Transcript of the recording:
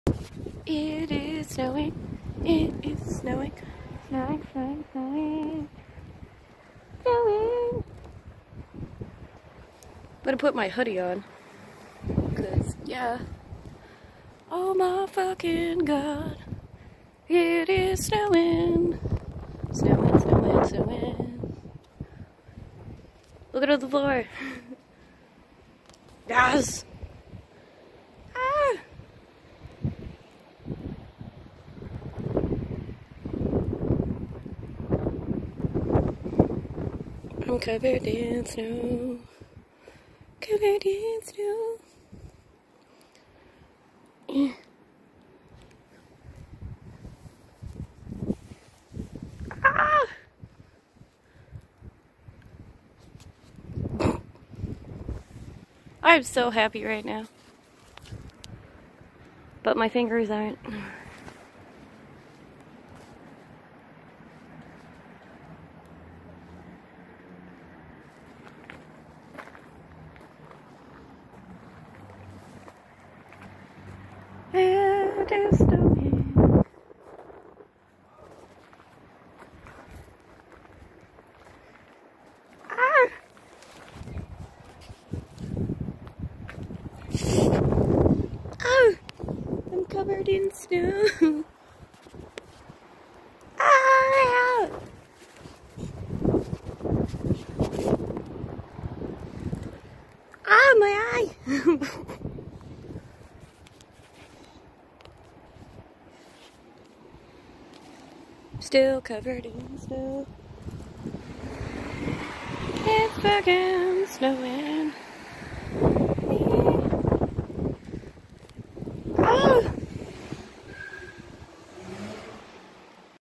It is snowing. It is snowing. Snowing, snowing, snowing. Snowing. I'm gonna put my hoodie on. Cause, yeah. Oh my fucking god. It is snowing. Snowing, snowing, snowing. Look at the floor. Yes! Ah! I'm covered in snow. Covered in snow. Yeah. Ah! I'm so happy right now. But my fingers aren't. It is snowing. Ah! Oh! I'm covered in snow. Ah! Ah, my eye! Still covered in snow. It's fucking snowing.